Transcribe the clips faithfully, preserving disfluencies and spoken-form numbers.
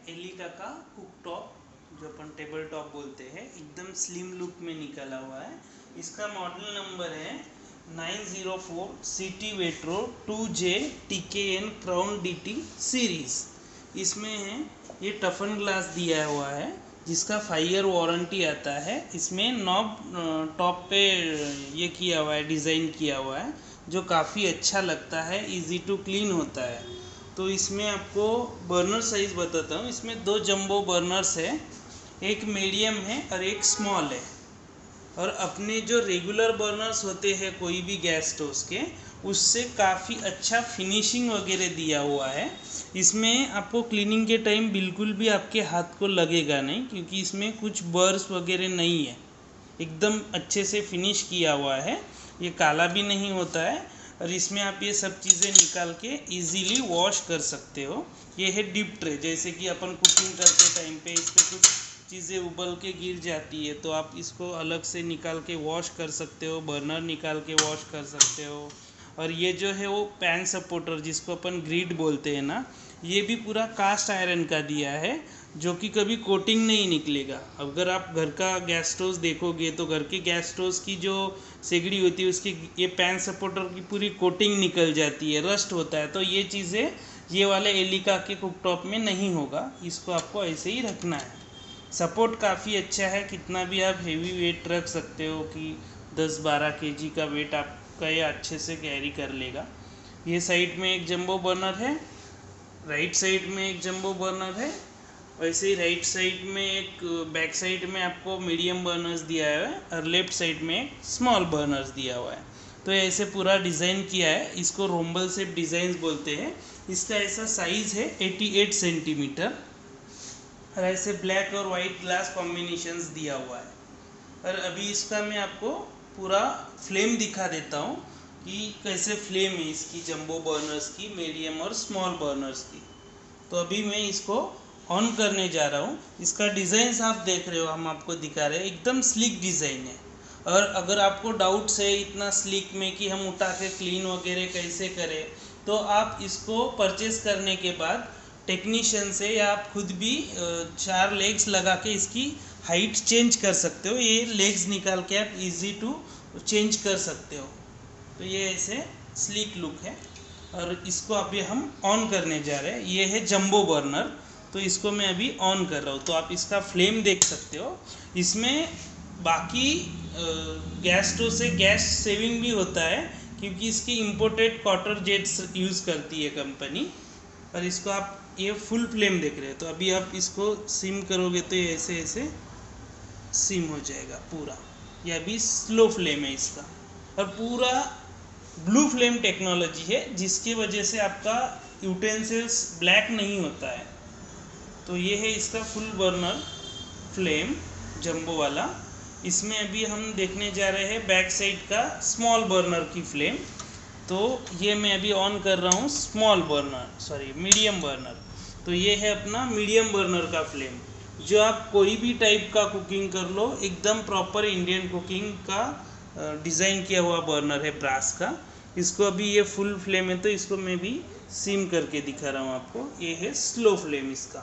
Elika का cook top, जो अपन table top बोलते हैं, एकदम स्लिम लुक में निकला हुआ है। इसका मॉडल नंबर है nine zero four C T Vetro two J T K N crown D T series. इसमें है ये टफन ग्लास दिया हुआ है जिसका फाइव ईयर वारंटी आता है। इसमें नॉब टॉप पे ये किया हुआ है, डिज़ाइन किया हुआ है, जो काफ़ी अच्छा लगता है, इजी टू क्लीन होता है। तो इसमें आपको बर्नर साइज़ बताता हूँ। इसमें दो जंबो बर्नर्स है, एक मीडियम है और एक स्मॉल है। और अपने जो रेगुलर बर्नर्स होते हैं कोई भी गैस स्टोव के, उससे काफ़ी अच्छा फिनिशिंग वगैरह दिया हुआ है। इसमें आपको क्लीनिंग के टाइम बिल्कुल भी आपके हाथ को लगेगा नहीं, क्योंकि इसमें कुछ बर्स वगैरह नहीं है, एकदम अच्छे से फिनिश किया हुआ है। ये काला भी नहीं होता है और इसमें आप ये सब चीज़ें निकाल के इजीली वॉश कर सकते हो। ये है डीप ट्रे, जैसे कि अपन कुकिंग करते टाइम पे इस पर कुछ चीज़ें उबल के गिर जाती है तो आप इसको अलग से निकाल के वॉश कर सकते हो, बर्नर निकाल के वॉश कर सकते हो। और ये जो है वो पैन सपोर्टर, जिसको अपन ग्रिड बोलते हैं ना, ये भी पूरा कास्ट आयरन का दिया है, जो कि कभी कोटिंग नहीं निकलेगा। अगर आप घर का गैस स्टोव देखोगे तो घर के गैस स्टोव की जो सिगड़ी होती है उसकी ये पैन सपोर्टर की पूरी कोटिंग निकल जाती है, रस्ट होता है। तो ये चीज़ें ये वाले एलिका के कुकटॉप में नहीं होगा, इसको आपको ऐसे ही रखना है। सपोर्ट काफ़ी अच्छा है, कितना भी आप हेवी वेट रख सकते हो कि दस बारह केजी का वेट आपका ये अच्छे से कैरी कर लेगा। ये साइड में एक जंबो बर्नर है, राइट साइड में एक जंबो बर्नर है, वैसे ही राइट साइड में एक, बैक साइड में आपको मीडियम बर्नर्स दिया हुआ है और लेफ्ट साइड में एक स्मॉल बर्नर्स दिया हुआ है। तो ऐसे पूरा डिज़ाइन किया है, इसको रोम्बल शेप डिज़ाइन बोलते हैं। इसका ऐसा साइज़ है अट्ठासी सेंटीमीटर और ऐसे ब्लैक और वाइट ग्लास कॉम्बिनेशंस दिया हुआ है। और अभी इसका मैं आपको पूरा फ्लेम दिखा देता हूँ कि कैसे फ्लेम है इसकी, जंबो बर्नर्स की, मीडियम और स्मॉल बर्नर्स की। तो अभी मैं इसको ऑन करने जा रहा हूँ। इसका डिज़ाइन आप देख रहे हो, हम आपको दिखा रहे हैं, एकदम स्लिक डिज़ाइन है। और अगर आपको डाउट्स है इतना स्लिक में कि हम उठा के क्लीन वगैरह कैसे करें, तो आप इसको परचेस करने के बाद टेक्नीशियन से या आप खुद भी चार लेग्स लगा के इसकी हाइट चेंज कर सकते हो। ये लेग्स निकाल के आप इजी टू चेंज कर सकते हो। तो ये ऐसे स्लिक लुक है और इसको अभी हम ऑन करने जा रहे हैं। ये है जंबो बर्नर, तो इसको मैं अभी ऑन कर रहा हूँ। तो आप इसका फ्लेम देख सकते हो। इसमें बाकी गैस स्टोव से गैस सेविंग भी होता है, क्योंकि इसकी इम्पोर्टेड कॉटर जेट्स यूज़ करती है कंपनी। और इसको आप ये फुल फ्लेम देख रहे हैं, तो अभी आप इसको सिम करोगे तो ये ऐसे ऐसे सिम हो जाएगा पूरा। ये अभी स्लो फ्लेम है इसका, और पूरा ब्लू फ्लेम टेक्नोलॉजी है, जिसकी वजह से आपका यूटेंसिल्स ब्लैक नहीं होता है। तो ये है इसका फुल बर्नर फ्लेम जंबो वाला। इसमें अभी हम देखने जा रहे हैं बैक साइड का स्मॉल बर्नर की फ्लेम। तो ये मैं अभी ऑन कर रहा हूँ small burner, sorry medium burner. तो ये है अपना मीडियम बर्नर का फ्लेम, जो आप कोई भी टाइप का कुकिंग कर लो, एकदम प्रॉपर इंडियन कुकिंग का डिज़ाइन किया हुआ बर्नर है ब्रास का। इसको अभी ये फुल फ्लेम है तो इसको मैं भी सिम करके दिखा रहा हूँ आपको। ये है स्लो फ्लेम इसका।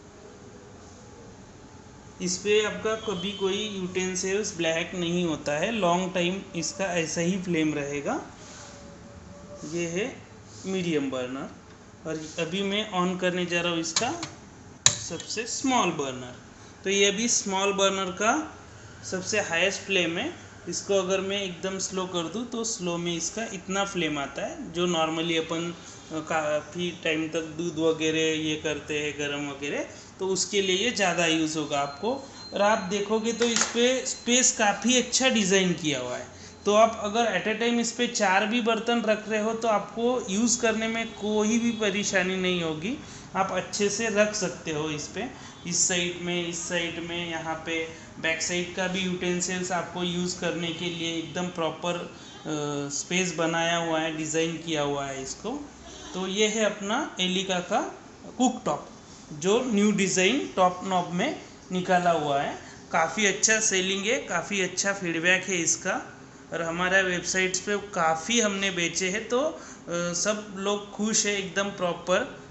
इस पर आपका कभी कोई यूटेंसिल्स ब्लैक नहीं होता है, लॉन्ग टाइम इसका ऐसा ही फ्लेम रहेगा। ये है मीडियम बर्नर और अभी मैं ऑन करने जा रहा हूँ इसका सबसे स्मॉल बर्नर। तो ये अभी स्मॉल बर्नर का सबसे हाईएस्ट फ्लेम है। इसको अगर मैं एकदम स्लो कर दूँ तो स्लो में इसका इतना फ्लेम आता है, जो नॉर्मली अपन काफ़ी टाइम तक दूध वगैरह ये करते हैं गरम वगैरह, तो उसके लिए ये ज़्यादा यूज़ होगा आपको। और आप देखोगे तो इस पर स्पेस काफ़ी अच्छा डिज़ाइन किया हुआ है। तो आप अगर एट ए टाइम इस पर चार भी बर्तन रख रहे हो तो आपको यूज़ करने में कोई भी परेशानी नहीं होगी। आप अच्छे से रख सकते हो इस पर, इस साइड में, इस साइड में, यहाँ पे बैक साइड का भी यूटेंसिल्स आपको यूज़ करने के लिए एकदम प्रॉपर स्पेस बनाया हुआ है, डिज़ाइन किया हुआ है इसको। तो ये है अपना एलिका का कुक टॉप, जो न्यू डिज़ाइन टॉप नॉब में निकाला हुआ है। काफ़ी अच्छा सेलिंग है, काफ़ी अच्छा फीडबैक है इसका। और हमारा वेबसाइट्स पे काफ़ी हमने बेचे हैं, तो सब लोग खुश है एकदम प्रॉपर।